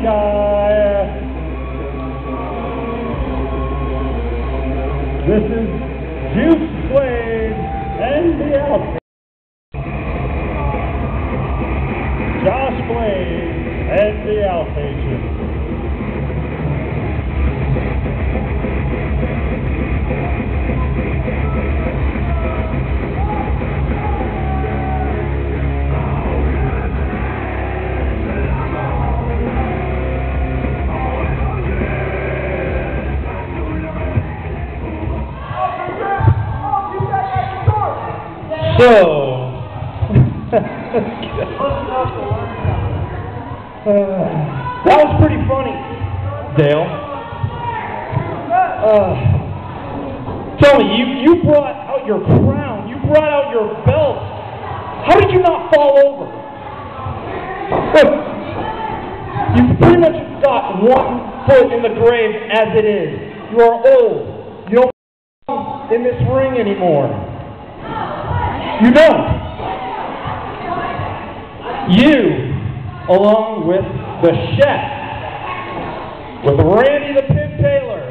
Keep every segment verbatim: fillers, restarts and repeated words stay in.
guy. This is Josh Blaze and the Outpatient. Josh Blaze and the Outpatient. So, uh, that was pretty funny, Dale. Uh, tell me, you, you brought out your crown, you brought out your belt. How did you not fall over? You pretty much got one foot in the grave as it is. You are old. You don't belong in this ring anymore. You don't. You, along with the chef, with Randy the Pimp Taylor,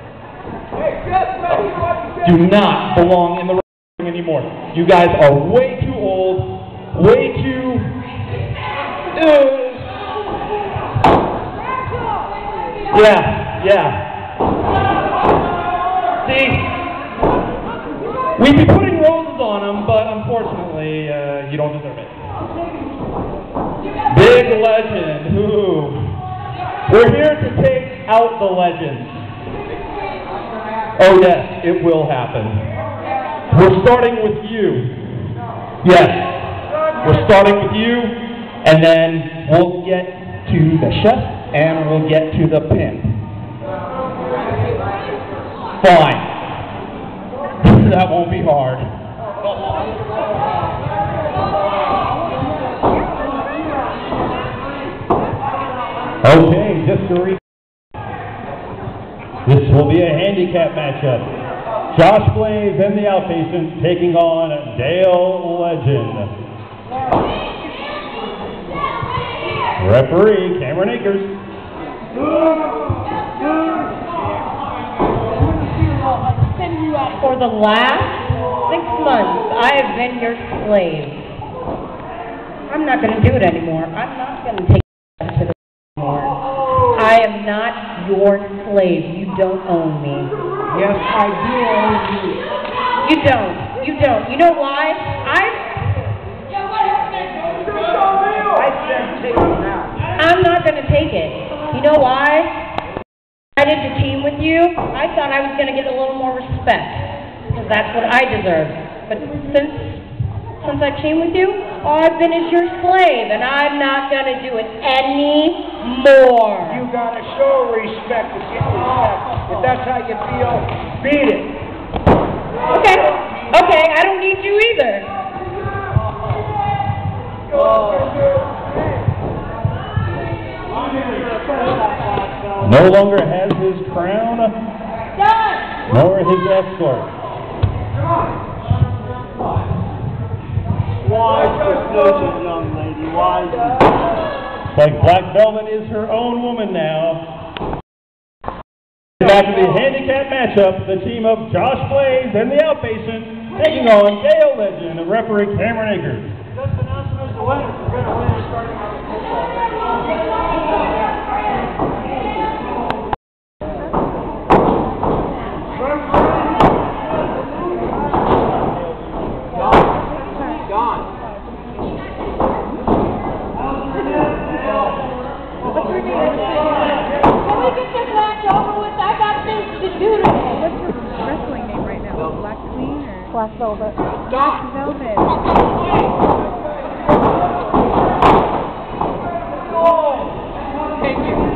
do not belong in the ring anymore. You guys are way too old, way too... Uh, yeah, yeah. See? We'd be putting roses on them, but unfortunately, uh, you don't deserve it. Big legend. Ooh. We're here to take out the legend. Oh yes, it will happen. We're starting with you. Yes, we're starting with you, and then we'll get to the chef, and we'll get to the pimp. Fine. That won't be hard. Okay, just to recap, this will be a handicap matchup. Josh Blaze and the Outpatient taking on Dale Legend. Referee Cameron Akers. For the last six months, I have been your slave. I'm not going to do it anymore. I'm not going to take it to the anymore. I am not your slave. You don't own me. Yes, I do own you. You don't. You don't. You know why? I... I said take it now. I'm not going to take it. You know why? I did the team with you, I thought I was going to get a little more respect, because that's what I deserve. But since since I teamed with you, all I've been is your slave, and I'm not going to do it anymore. You got to show respect to get respect. If that's how you feel, beat it. Okay, okay, I don't need you either. No longer has his crown, nor his escort. Wise decision, young lady, wise decision. It's like Black Velvet is her own woman now. After the handicap matchup, the team of Josh Blaze and the Outpatient taking on Dale Legend and referee Cameron Akers. Just announce him as the winner. We're going to win starting on the Black Velvet. Black Velvet. Thank you.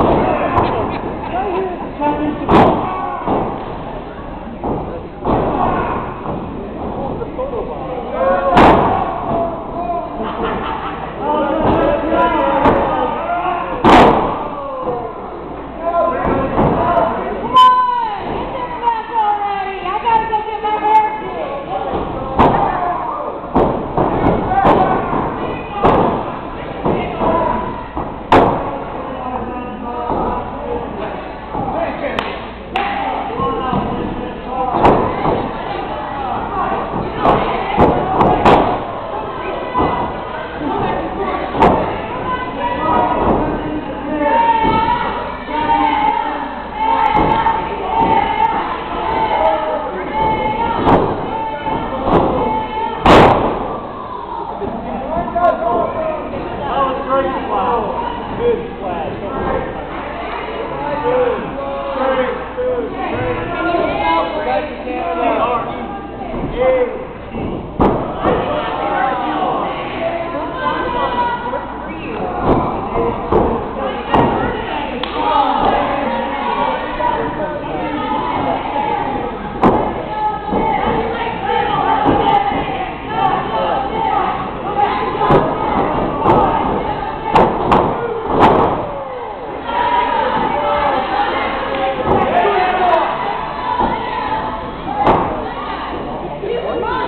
Come on.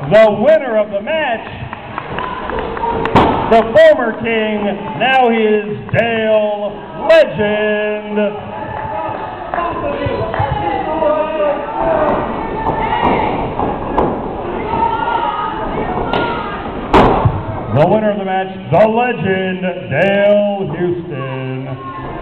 the winner of the match, the former king, now he is Dale Legend. The winner of the match, the Legend, Dale Houston.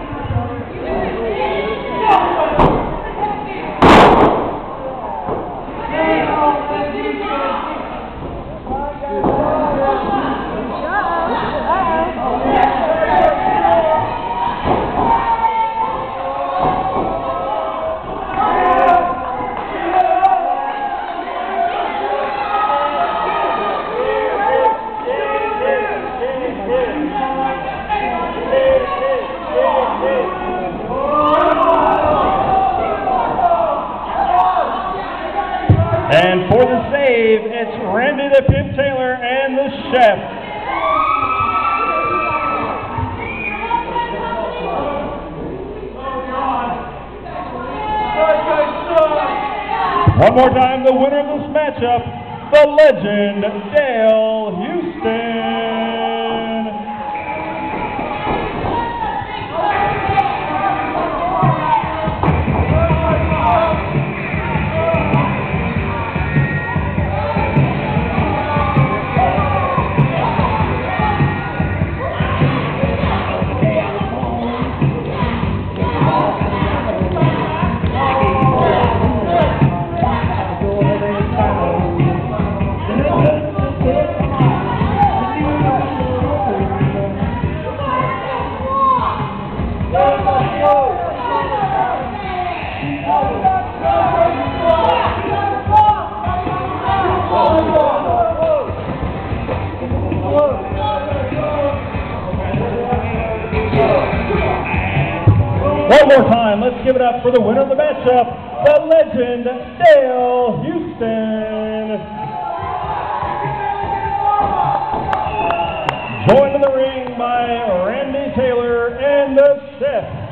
And for the save, it's Randy the Pimp Taylor and the Chef. One more time, the winner of this matchup, the Legend, Dale Houston. One more time, let's give it up for the winner of the matchup, the Legend, Dale Houston. Joined in the ring by Randy Taylor and the Chef.